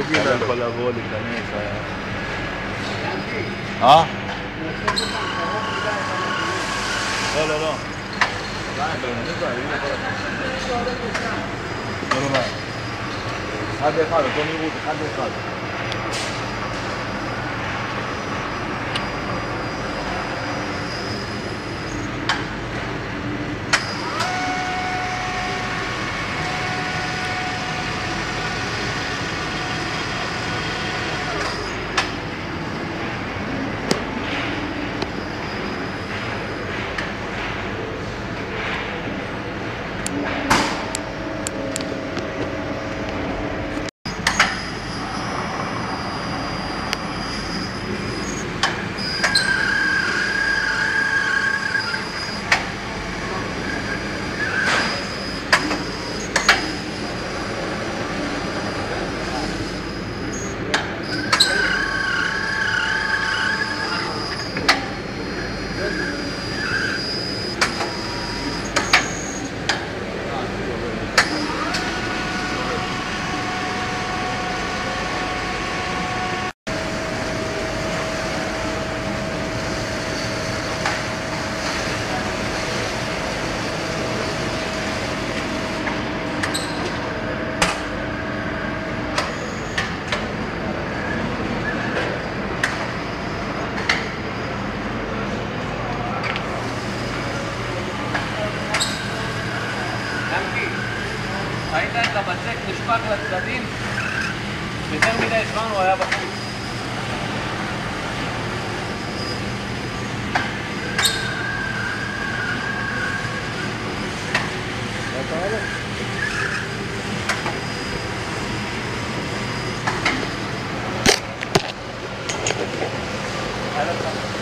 אתה יכול לבוא, להיכנס. לא, לא, לא. אחד לאחד, אותו מהירות, אחד לאחד. ראית את הבצק נשפך לצדדים? יותר מדי זמן הוא היה בחוץ. מה קרה לו?